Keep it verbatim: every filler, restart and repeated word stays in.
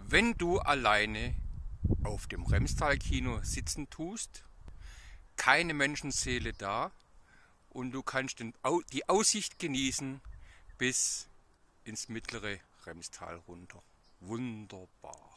Wenn du alleine auf dem Remstal-Kino sitzen tust, keine Menschenseele da und du kannst den, Au- die Aussicht genießen bis ins mittlere Remstal runter. Wunderbar.